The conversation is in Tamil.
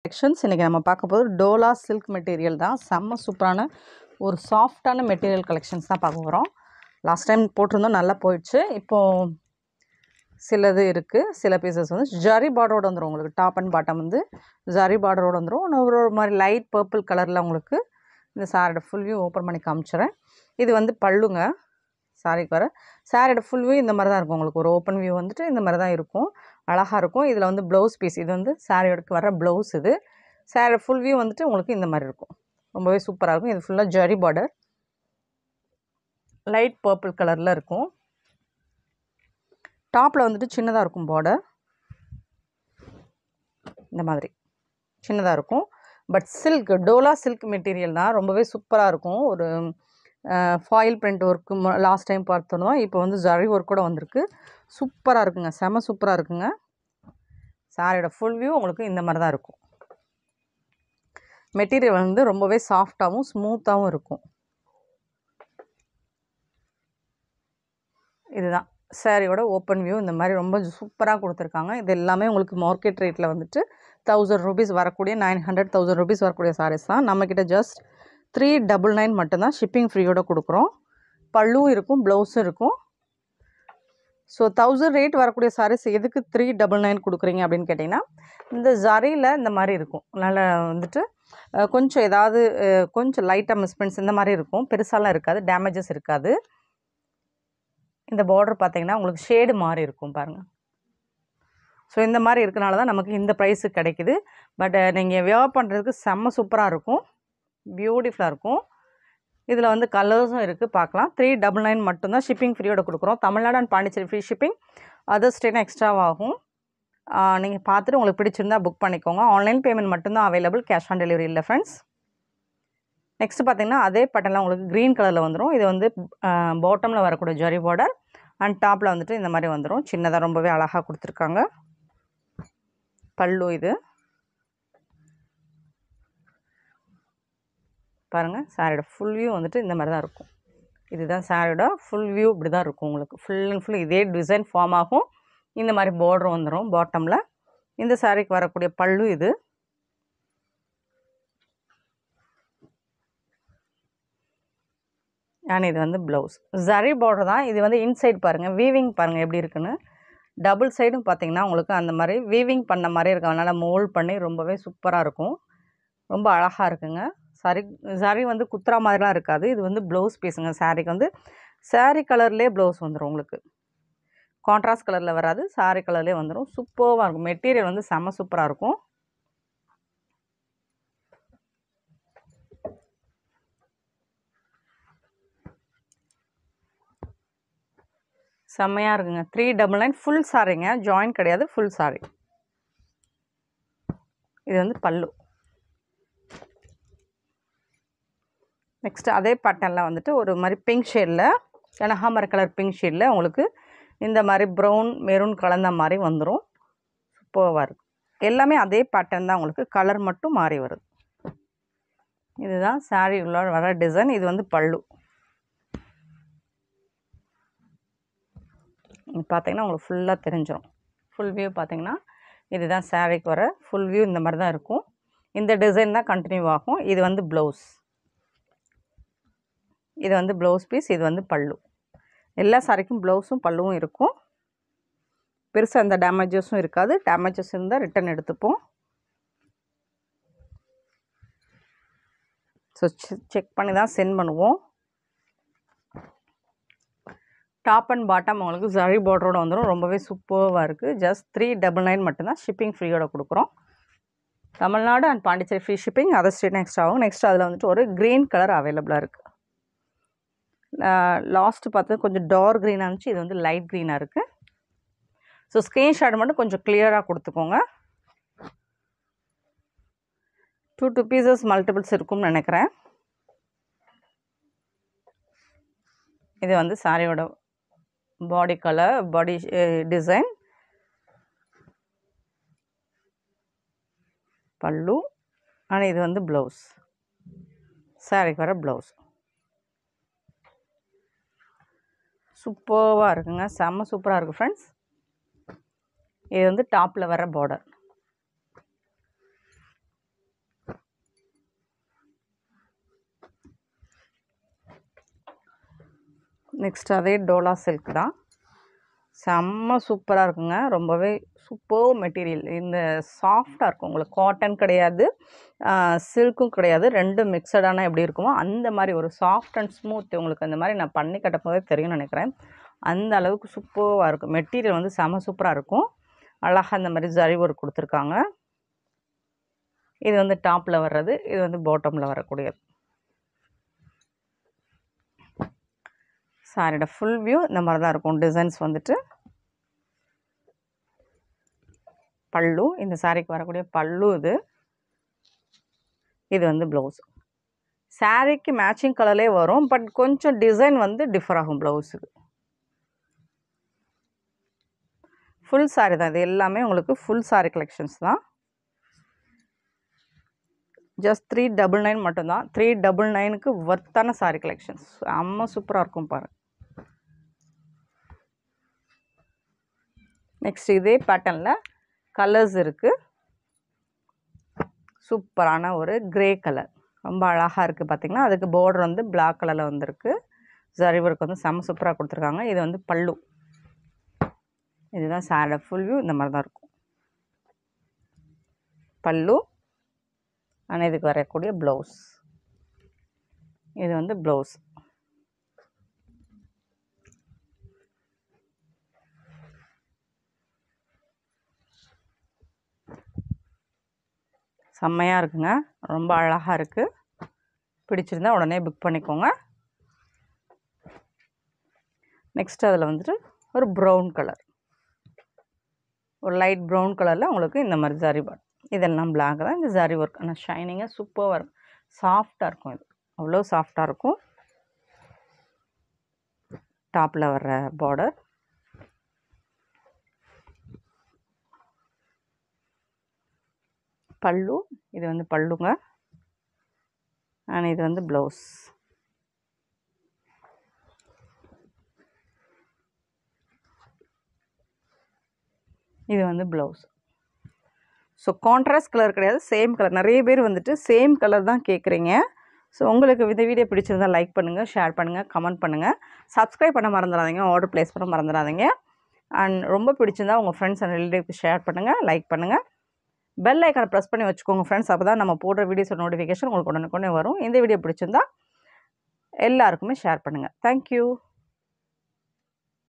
கலெக்ஷன்ஸ் இன்றைக்கி நம்ம பார்க்க போகிறது டோலா சில்க் மெட்டீரியல் தான். செம்ம சூப்பரான ஒரு சாஃப்டான மெட்டீரியல் கலெக்ஷன்ஸ் தான் பார்க்க போகிறோம். லாஸ்ட் டைம் போட்டிருந்தோம், நல்லா போயிடுச்சு. இப்போது சிலது இருக்குது, சில பீசஸ் வந்து ஜரி பார்டரோடு வந்துடும். உங்களுக்கு டாப் அண்ட் பாட்டம் வந்து ஜரி பார்டரோடு வந்துடும். ஒரு மாதிரி லைட் பர்பிள் கலரில் உங்களுக்கு இந்த சாரியோட ஃபுல் வியூ ஓப்பன் பண்ணி காமிச்சிடுறேன். இது வந்து பல்லுங்க சாரிக்கு வர. சாரியோட ஃபுல் வியூ இந்த மாதிரி தான் இருக்கும். உங்களுக்கு ஒரு ஓப்பன் வியூ வந்துட்டு இந்த மாதிரி தான் இருக்கும், அழகாக இருக்கும். இதில் வந்து ப்ளவுஸ் பீஸ், இது வந்து சாரியோடக்கு வர ப்ளவுஸ். இது சாரியோட ஃபுல் வியூ வந்துட்டு உங்களுக்கு இந்த மாதிரி இருக்கும், ரொம்பவே சூப்பராக இருக்கும். இது ஃபுல்லாக ஜரி பார்டர், லைட் பர்பிள் கலரில் இருக்கும். டாப்பில் வந்துட்டு சின்னதாக இருக்கும் பார்டர், இந்த மாதிரி சின்னதாக இருக்கும். பட் சில்க், டோலா சில்க் மெட்டீரியல் தான், ரொம்பவே சூப்பராக இருக்கும். ஒரு foil print work last time பார்த்துருந்தோம், இப்போ வந்து ஜரி ஒர்க் கூட வந்திருக்கு. சூப்பராக இருக்குங்க, செம சூப்பராக இருக்குங்க. சாரியோட ஃபுல் வியூ உங்களுக்கு இந்த மாதிரி தான் இருக்கும். மெட்டீரியல் வந்து ரொம்பவே சாஃப்டாகவும் ஸ்மூத்தாகவும் இருக்கும். இதுதான் சாரியோட ஓப்பன் வியூ, இந்த மாதிரி ரொம்ப சூப்பராக கொடுத்துருக்காங்க. இது எல்லாமே உங்களுக்கு மார்க்கெட் ரேட்டில் வந்துட்டு 1000 rupees வரக்கூடிய 900 1000 rupees வரக்கூடிய சாரீஸ் தான். நம்மக்கிட்ட ஜஸ்ட் 399 மட்டும்தான் ஷிப்பிங் ஃப்ரீயோடு கொடுக்குறோம். பல்லும் இருக்கும், ப்ளவுஸும் இருக்கும். ஸோ 1000 ரேட் வரக்கூடிய சாரீஸ் எதுக்கு 399 கொடுக்குறீங்க அப்படின்னு கேட்டிங்கன்னா, இந்த ஜரியில் இந்த மாதிரி இருக்கும். நல்லா வந்துட்டு கொஞ்சம் ஏதாவது கொஞ்சம் லைட்டாக மிஸ்பிரிண்ட்ஸ் இந்த மாதிரி இருக்கும், பெருசாலாம் இருக்காது, டேமேஜஸ் இருக்காது. இந்த பார்டர் பார்த்திங்கன்னா உங்களுக்கு ஷேடு மாதிரி இருக்கும் பாருங்கள். ஸோ இந்த மாதிரி இருக்கனால தான் நமக்கு இந்த ப்ரைஸுக்கு கிடைக்கிது. பட் நீங்கள் வியர் பண்ணுறதுக்கு செம்ம சூப்பராக இருக்கும், பியூட்டிஃபுல்லாக இருக்கும். இதில் வந்து கலர்ஸும் இருக்குது, பார்க்கலாம். 399 மட்டும்தான் ஷிப்பிங் ஃப்ரீயோட கொடுக்குறோம். Tamil Nadu and Pondicherry free shipping, other ஸ்டேட்னா எக்ஸ்ட்ராவாகும். நீங்கள் பார்த்துட்டு உங்களுக்கு பிடிச்சிருந்தால் புக் பண்ணிக்கோங்க. ஆன்லைன் பேமெண்ட் மட்டும்தான் அவைலபிள், கேஷ் ஆன் டெலிவரி இல்லை ஃப்ரெண்ட்ஸ். நெக்ஸ்ட் பார்த்திங்கன்னா அதே பட்டன்லாம் உங்களுக்கு க்ரீன் கலரில் வந்துடும். இது வந்து பாட்டமில் வரக்கூடிய ஜரி பார்டர் அண்ட் டாப்பில் வந்துட்டு இந்த மாதிரி வந்துடும். சின்னதாக ரொம்பவே அழகாக கொடுத்துருக்காங்க. பல்லு இது பாருங்கள். சாரியோட ஃபுல் வியூ வந்துட்டு இந்த மாதிரி தான் இருக்கும். இதுதான் சாரியோட ஃபுல் வியூ, இப்படி தான் இருக்கும். உங்களுக்கு ஃபுல் அண்ட் ஃபுல் இதே டிசைன் ஃபார்ம் ஆகும். இந்த மாதிரி பார்டர் வந்துடும் பாட்டமில். இந்த சாரிக்கு வரக்கூடிய பல்லு இது. அண்ட் இது வந்து ப்ளவுஸ். ஜரி பார்டர் தான். இது வந்து இன்சைட் பாருங்கள், வீவிங் பாருங்கள் எப்படி இருக்குன்னு. டபுள் சைடும் பார்த்திங்கன்னா உங்களுக்கு அந்த மாதிரி வீவிங் பண்ண மாதிரி இருக்கும். அதனால் மோல்ட் பண்ணி ரொம்பவே சூப்பராக இருக்கும், ரொம்ப அழகாக இருக்குங்க. சாரி வந்து குத்துறா மாதிரிலாம் இருக்காது. இது வந்து ப்ளவுஸ் பீஸுங்க. சாரிக்கு வந்து சாரி கலர்லேயே ப்ளவுஸ் வந்துடும். உங்களுக்கு கான்ட்ராஸ்ட் கலரில் வராது, சாரி கலர்லேயே வந்துடும். சூப்பராக இருக்கும். மெட்டீரியல் வந்து செம்ம சூப்பராக இருக்கும். செம்மையாக இருக்குங்க. 399 ஃபுல் சாரிங்க, ஜாயின் கிடையாது, ஃபுல் சாரி. இது வந்து பல்லு. நெக்ஸ்ட்டு அதே பேட்டர்னில் வந்துட்டு ஒரு மாதிரி பிங்க் ஷேடில், கனகாமர கலர் பிங்க் ஷேடில் உங்களுக்கு இந்த மாதிரி ப்ரௌன் மெரூன் கலந்த மாதிரி வந்துடும். சூப்பராக இருக்கும். எல்லாமே அதே பேட்டர்ன் தான், உங்களுக்கு கலர் மட்டும் மாறி வருது. இதுதான் சாரி உள்ள வர டிசைன். இது வந்து பல்லு. பார்த்திங்கன்னா உங்களுக்கு ஃபுல்லாக தெரிஞ்சிடும். ஃபுல் வியூ பார்த்திங்கன்னா இதுதான் சாரிக்கு வர ஃபுல் வியூ, இந்த மாதிரி தான் இருக்கும். இந்த டிசைன் தான் கண்டினியூ ஆகும். இது வந்து ப்ளவுஸ், இது வந்து ப்ளவுஸ் பீஸ், இது வந்து பல்லு. எல்லா சாரிக்கும் ப்ளவுஸும் பல்லுவும் இருக்கும். பெருசாக எந்த டேமேஜஸும் இருக்காது. டேமேஜஸ் இருந்தால் ரிட்டன் எடுத்துப்போம். ஸோ செக் பண்ணி தான் சென்ட் பண்ணுவோம். டாப் அண்ட் பாட்டம் உங்களுக்கு ஜரி பார்டரோடு வந்துடும். ரொம்பவே சூப்பராக இருக்குது. ஜஸ்ட் 399 மட்டும்தான் ஷிப்பிங் ஃப்ரீயோட கொடுக்குறோம். Tamil Nadu and Pondicherry free shipping, other state extra ஆகும். நெக்ஸ்ட் அதில் வந்துட்டு ஒரு க்ரீன் கலர் அவைலபிளாக இருக்குது. லாஸ்ட்டு பார்த்து கொஞ்சம் டார்க் க்ரீனாக இருந்துச்சு, இது வந்து லைட் க்ரீனாக இருக்குது. ஸோ ஸ்க்ரீன்ஷாட் மட்டும் கொஞ்சம் கிளியராக கொடுத்துக்கோங்க. 2 பீசஸ் மல்டிபிள்ஸ் இருக்கும்னு நினைக்கிறேன். இது வந்து சாரியோட பாடி கலர், பாடி டிசைன், பல்லு. ஆனால் இது வந்து ப்ளவுஸ், சாரிக்கு வர ப்ளவுஸ். சூப்பராக இருக்குங்க, செம்ம சூப்பராக இருக்குது ஃப்ரெண்ட்ஸ். இது வந்து டாப்பில் வர பார்டர். நெக்ஸ்ட் அதே டோலா சில்க் தான். செம்ம சூப்பராக இருக்குங்க. ரொம்பவே சூப்பர் மெட்டீரியல். இந்த சாஃப்டாக இருக்கும். உங்களுக்கு காட்டன் கிடையாது, சில்க்கும் கிடையாது, ரெண்டும் மிக்சடான எப்படி இருக்குமோ அந்த மாதிரி ஒரு சாஃப்ட் அண்ட் ஸ்மூத். உங்களுக்கு அந்த மாதிரி நான் பண்ணி கட்டும்போதே தெரியும்னு நினைக்கிறேன். அந்த அளவுக்கு சூப்பராக இருக்கும். மெட்டீரியல் வந்து செம்ம சூப்பராக இருக்கும். அழகாக இந்த மாதிரி ஜரி ஒர்க் கொடுத்துருக்காங்க. இது வந்து டாப்பில் வர்றது, இது வந்து பாட்டமில் வரக்கூடியது. சாரியோட ஃபுல் வியூ இந்த மாதிரி தான் இருக்கும். டிசைன்ஸ் வந்துட்டு பல்லு, இந்த சாரிக்கு வரக்கூடிய பல்லு இது. இது வந்து ப்ளவுஸ். சாரிக்கு மேட்சிங் கலர்லேயே வரும், பட் கொஞ்சம் டிசைன் வந்து டிஃபர் ஆகும் ப்ளவுஸுக்கு. ஃபுல் சாரி தான் இது எல்லாமே. உங்களுக்கு ஃபுல் சாரி கலெக்ஷன்ஸ் தான். ஜஸ்ட் 399 மட்டும்தான். 399க்கு ஒர்த்தான சாரி கலெக்ஷன்ஸ். செம்ம சூப்பராக இருக்கும் பாருங்கள். நெக்ஸ்ட் இதே பேட்டர்னில் கலர்ஸ் இருக்குது. சூப்பரான ஒரு கிரே கலர், ரொம்ப அழகாக இருக்குது பார்த்திங்கன்னா. அதுக்கு பார்டர் வந்து பிளாக் கலரில் வந்துருக்கு. ஜரி ஒர்க் வந்து செம்ம சூப்பராக கொடுத்துருக்காங்க. இது வந்து பல்லு. இதுதான் சாரியோட ஃபுல் வியூ. இந்த மாதிரி தான் இருக்கும் பல்லு. ஆனால் இதுக்கு வரக்கூடிய ப்ளவுஸ். இது வந்து ப்ளவுஸ். செம்மையாக இருக்குங்க. ரொம்ப அழகாக இருக்குது. பிடிச்சிருந்தா உடனே புக் பண்ணிக்கோங்க. நெக்ஸ்ட் அதில் வந்துட்டு ஒரு ப்ரௌன் கலர், ஒரு லைட் ப்ரௌன் கலரில் உங்களுக்கு இந்த மாதிரி ஜரி ஒர்க். இதெல்லாம் பிளாக் தான். இந்த ஜரி ஒர்க் ஆனால் ஷைனிங்காக சூப்பராக இருக்கும். சாஃப்டாக இருக்கும். இது அவ்வளோ சாஃப்டாக இருக்கும். டாப்பில் வர்ற பார்டர். பல்லு, இது வந்து பல்லுங்க. அண்ட் இது வந்து ப்ளவுஸ். இது வந்து ப்ளவுஸ். ஸோ கான்ட்ராஸ்ட் கலர் கிடையாது, சேம் கலர். நிறைய பேர் வந்துட்டு சேம் கலர் தான் கேட்குறீங்க. ஸோ உங்களுக்கு இந்த வீடியோ பிடிச்சிருந்தால் லைக் பண்ணுங்கள், ஷேர் பண்ணுங்கள், கமெண்ட் பண்ணுங்கள். சப்ஸ்கிரைப் பண்ண மறந்துடாதீங்க, ஆர்டர் ப்ளேஸ் பண்ண மறந்துடாதீங்க. அண்ட் ரொம்ப பிடிச்சிருந்தால் உங்கள் ஃப்ரெண்ட்ஸ் அண்ட் ரிலேட்டிவ்க்கு ஷேர் பண்ணுங்கள், லைக் பண்ணுங்கள். பெல் ஐக்கானை ப்ரெஸ் பண்ணி வச்சுக்கோங்க ஃப்ரெண்ட்ஸ். அப்போ தான் நம்ம போடுற வீடியோஸோட நோட்டிஃபிகேஷன் உங்களுக்கு உடனுக்குடனே வரும். இந்த வீடியோ பிடிச்சிருந்தால் எல்லாருக்குமே ஷேர் பண்ணுங்கள். தேங்க்யூ.